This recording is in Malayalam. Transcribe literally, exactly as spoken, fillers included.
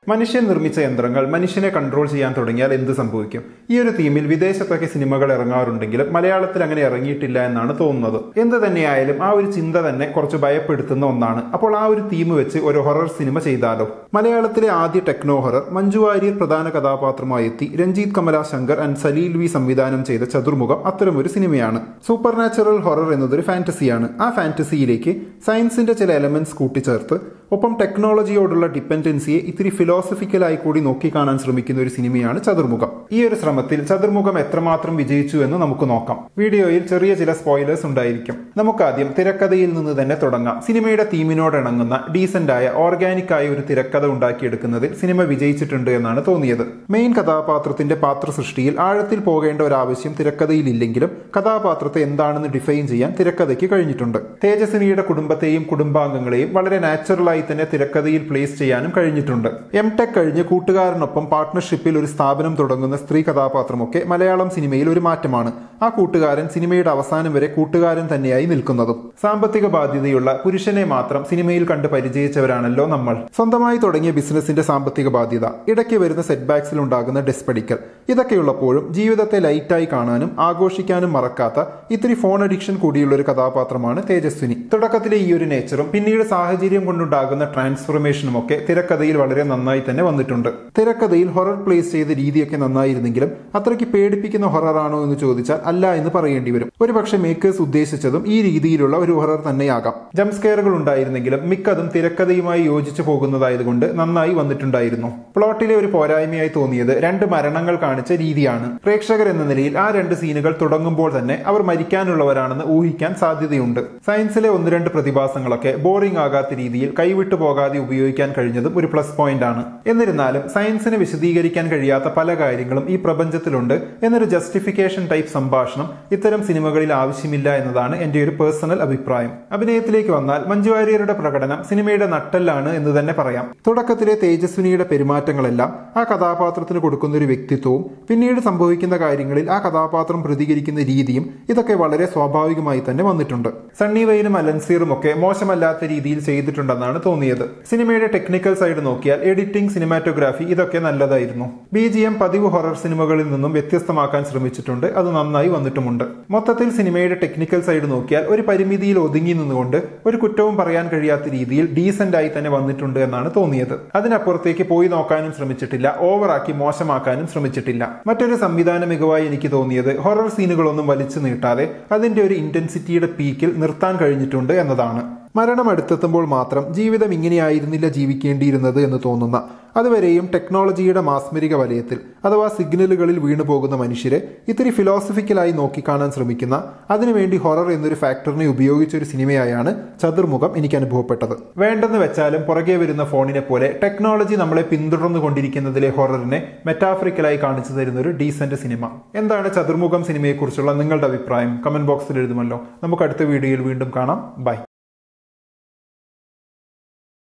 മനുഷ്യൻ നിർമ്മിച്ച യന്ത്രങ്ങൾ മനുഷ്യനെ കൺട്രോൾ ചെയ്യാൻ തുടങ്ങിയാൽ എന്ത് സംഭവിക്കും? ഈ ഒരു തീമിൽ വിദേശത്തൊക്കെ സിനിമകൾ ഇറങ്ങാറുണ്ടെങ്കിലും മലയാളത്തിൽ അങ്ങനെ ഇറങ്ങിയിട്ടില്ല എന്നാണ് തോന്നുന്നത്. എന്ത് തന്നെയായാലും ആ ഒരു ചിന്ത തന്നെ കുറച്ച് ഭയപ്പെടുത്തുന്ന ഒന്നാണ്. അപ്പോൾ ആ ഒരു തീം വെച്ച് ഒരു ഹൊറർ സിനിമ ചെയ്താലോ? മലയാളത്തിലെ ആദ്യ ടെക്നോ ഹൊറർ മഞ്ജു വാര്യർ പ്രധാന കഥാപാത്രമായി എത്തി രഞ്ജിത്ത് കമല ശങ്കർ ആൻഡ് സലീൽ വി സംവിധാനം ചെയ്ത ചതുർമുഖം അത്തരമൊരു സിനിമയാണ്. സൂപ്പർ നാച്ചുറൽ ഹൊറർ എന്നതൊരു ഫാന്റസിയാണ്. ആ ഫാന്റസിയിലേക്ക് സയൻസിന്റെ ചില എലമെന്റ്സ് കൂട്ടിച്ചേർത്ത് ഒപ്പം ടെക്നോളജിയോടുള്ള ഡിപ്പെൻഡൻസിയെ ഇത്തിരി ഫിലോസഫിക്കലായി കൂടി നോക്കിക്കാണാൻ ശ്രമിക്കുന്ന ഒരു സിനിമയാണ് ചതുർമുഖം. ഈ ഒരു ശ്രമത്തിൽ ചതുർമുഖം എത്രമാത്രം വിജയിച്ചു എന്ന് നമുക്ക് നോക്കാം. വീഡിയോയിൽ ചെറിയ ചില സ്പോയിലേഴ്സ് ഉണ്ടായിരിക്കും. നമുക്കാദ്യം തിരക്കഥയിൽ നിന്ന് തന്നെ തുടങ്ങാം. സിനിമയുടെ തീമിനോടിണങ്ങുന്ന ഡീസന്റ് ആയ ഓർഗാനിക് ആയ ഒരു തിരക്കഥ ഉണ്ടാക്കിയെടുക്കുന്നതിൽ സിനിമ വിജയിച്ചിട്ടുണ്ട് എന്നാണ് തോന്നിയത്. മെയിൻ കഥാപാത്രത്തിന്റെ പാത്ര സൃഷ്ടിയിൽ ആഴത്തിൽ പോകേണ്ട ഒരു ആവശ്യം തിരക്കഥയിൽ ഇല്ലെങ്കിലും കഥാപാത്രത്തെ എന്താണെന്ന് ഡിഫൈൻ ചെയ്യാൻ തിരക്കഥയ്ക്ക് കഴിഞ്ഞിട്ടുണ്ട്. തേജസ്വിനിയുടെ കുടുംബത്തെയും കുടുംബാംഗങ്ങളെയും വളരെ നാച്ചുറലായി തന്നെ തിരക്കഥയിൽ പ്ലേസ് ചെയ്യാനും കഴിഞ്ഞിട്ടുണ്ട്. എം ടെക് കഴിഞ്ഞ് കൂട്ടുകാരനൊപ്പം പാർട്ട്ണർഷിപ്പിൽ ഒരു സ്ഥാപനം തുടങ്ങുന്ന സ്ത്രീ കഥാപാത്രമൊക്കെ മലയാളം സിനിമയിൽ ഒരു മാറ്റമാണ്. ആ കൂട്ടുകാരൻ സിനിമയുടെ അവസാനം വരെ കൂട്ടുകാരൻ തന്നെയായി നിൽക്കുന്നതും. സാമ്പത്തിക ബാധ്യതയുള്ള പുരുഷനെ മാത്രം സിനിമയിൽ കണ്ട് പരിചയിച്ചവരാണല്ലോ നമ്മൾ. സ്വന്തമായി തുടങ്ങിയ ബിസിനസിന്റെ സാമ്പത്തിക ബാധ്യത, ഇടയ്ക്ക് വരുന്ന സെറ്റ് ബാക്സിൽ ഉണ്ടാകുന്ന ഡെസ്പെഡിക്കൽ, ഇതൊക്കെയുള്ളപ്പോഴും ജീവിതത്തെ ലൈറ്റായി കാണാനും ആഘോഷിക്കാനും മറക്കാത്ത ഇത്തിരി ഫോൺ അഡിക്ഷൻ കൂടിയുള്ള ഒരു കഥാപാത്രമാണ് തേജസ്വിനി. തുടക്കത്തിലെ ഈ ഒരു നേച്ചറും പിന്നീട് സാഹചര്യം കൊണ്ടുണ്ടാകുന്ന ട്രാൻസ്ഫോർമേഷനും ഒക്കെ തിരക്കഥയിൽ വളരെ നന്നായി തന്നെ വന്നിട്ടുണ്ട്. തിരക്കഥയിൽ ഹൊറർ പ്ലേസ് ചെയ്ത രീതിയൊക്കെ നന്നായിരുന്നെങ്കിലും അത്രയ്ക്ക് പേടിപ്പിക്കുന്ന ഹൊറർ ആണോ എന്ന് ചോദിച്ചാൽ അല്ല എന്ന് പറയേണ്ടി വരും. ഒരുപക്ഷെ മേക്കേഴ്സ് ഉദ്ദേശിച്ചതും ഈ രീതിയിലുള്ള ഒരു ഹൊറർ തന്നെയാകാം. ജംസ്കെയറുകൾ ഉണ്ടായിരുന്നെങ്കിലും മിക്കതും തിരക്കഥയുമായി യോജിച്ചു പോകുന്നതായതുകൊണ്ട് നന്നായി വന്നിട്ടുണ്ടായിരുന്നു. പ്ലോട്ടിലെ ഒരു പോരായ്മയായി തോന്നിയത് രണ്ട് മരണങ്ങൾ കാണിച്ച രീതിയാണ്. പ്രേക്ഷകർ എന്ന നിലയിൽ ആ രണ്ട് സീനുകൾ തുടങ്ങുമ്പോൾ തന്നെ അവർ മരിക്കാനുള്ളവരാണെന്ന് ഊഹിക്കാൻ സാധ്യതയുണ്ട്. സയൻസിലെ ഒന്ന് രണ്ട് പ്രതിഭാസങ്ങളൊക്കെ ബോറിംഗ് ആകാത്ത രീതിയിൽ കൈവിട്ടു പോകാതെ ഉപയോഗിക്കാൻ കഴിഞ്ഞതും ഒരു പ്ലസ് പോയിന്റ് ആണ്. എന്നിരുന്നാലും സയൻസിന് വിശദീകരിക്കാൻ കഴിയാത്ത പല കാര്യങ്ങളും ഈ പ്രപഞ്ചത്തിലുണ്ട് എന്നൊരു ജസ്റ്റിഫിക്കേഷൻ ടൈപ്പ് സംഭാഷണം ഇത്തരം സിനിമകളിൽ ആവശ്യമില്ല എന്നതാണ് എന്റെ ഒരു പേഴ്സണൽ അഭിപ്രായം. അഭിനയത്തിലേക്ക് വന്നാൽ മഞ്ജു വാര്യരുടെ പ്രകടനം സിനിമയുടെ നട്ടെല്ലാണ് എന്ന് തന്നെ പറയാം. തുടക്കത്തിലെ തേജസ്വിനിയുടെ പെരുമാറ്റങ്ങളെല്ലാം ആ കഥാപാത്രത്തിന് കൊടുക്കുന്ന ഒരു വ്യക്തിത്വവും പിന്നീട് സംഭവിക്കുന്ന കാര്യങ്ങളിൽ ആ കഥാപാത്രം പ്രതികരിക്കുന്ന രീതിയും ഇതൊക്കെ വളരെ സ്വാഭാവികമായി തന്നെ വന്നിട്ടുണ്ട്. സണ്ണി വെയിനും അലൻസീറും ഒക്കെ മോശമല്ലാത്ത രീതിയിൽ ചെയ്തിട്ടുണ്ടെന്നാണ് തോന്നിയത്. സിനിമയുടെ ടെക്നിക്കൽ സൈഡ് നോക്കിയാൽ എഡിറ്റിംഗ്, സിനിമാറ്റോഗ്രാഫി ഇതൊക്കെ നല്ലതായിരുന്നു. ബി ജി എം പതിവ് ഹൊറർ സിനിമകളിൽ നിന്നും വ്യത്യസ്തമാക്കാൻ ശ്രമിച്ചിട്ടുണ്ട്. അത് നന്നായി വന്നിട്ടുമുണ്ട്. മൊത്തത്തിൽ സിനിമയുടെ ടെക്നിക്കൽ സൈഡ് നോക്കിയാൽ ഒരു പരിമിതിയിൽ ഒതുങ്ങി നിന്നുകൊണ്ട് ഒരു കുറ്റവും പറയാൻ കഴിയാത്ത രീതിയിൽ ഡീസന്റ് ആയി തന്നെ വന്നിട്ടുണ്ട് എന്നാണ് തോന്നിയത്. അതിനപ്പുറത്തേക്ക് പോയി നോക്കാനും ശ്രമിച്ചിട്ടില്ല, ഓവറാക്കി മോശമാക്കാനും ശ്രമിച്ചിട്ടില്ല. മറ്റൊരു സംവിധാന മികവായി എനിക്ക് തോന്നിയത് ഹൊറർ സീനുകളൊന്നും വലിച്ചു നീട്ടാതെ അതിന്റെ ഒരു ഇന്റൻസിറ്റിയുടെ പീക്കിൽ നിർത്താൻ കഴിഞ്ഞിട്ടുണ്ട് എന്നതാണ്. മരണം അടുത്തെത്തുമ്പോൾ മാത്രം ജീവിതം ഇങ്ങനെയായിരുന്നില്ല ജീവിക്കേണ്ടിയിരുന്നത് എന്ന് തോന്നുന്ന, അതുവരെയും ടെക്നോളജിയുടെ മാസ്മരിക വലയത്തിൽ അഥവാ സിഗ്നലുകളിൽ വീണു പോകുന്ന മനുഷ്യരെ ഇത്തിരി ഫിലോസഫിക്കലായി നോക്കിക്കാണാൻ ശ്രമിക്കുന്ന, അതിനുവേണ്ടി ഹൊറർ എന്നൊരു ഫാക്ടറിനെ ഉപയോഗിച്ച ഒരു സിനിമയായാണ് ചതുർമുഖം എനിക്ക് അനുഭവപ്പെട്ടത്. വേണ്ടെന്ന് വെച്ചാലും പുറകെ വരുന്ന ഫോണിനെ പോലെ ടെക്നോളജി നമ്മളെ പിന്തുടർന്നു കൊണ്ടിരിക്കുന്നതിലെ ഹൊററിനെ മെറ്റാഫറിക്കലായി കാണിച്ചു തരുന്ന ഒരു ഡീസന്റ് സിനിമ. എന്താണ് ചതുർമുഖം സിനിമയെക്കുറിച്ചുള്ള നിങ്ങളുടെ അഭിപ്രായം? കമന്റ് ബോക്സിൽ എഴുതുമല്ലോ. നമുക്ക് അടുത്ത വീഡിയോയിൽ വീണ്ടും കാണാം. ബൈ.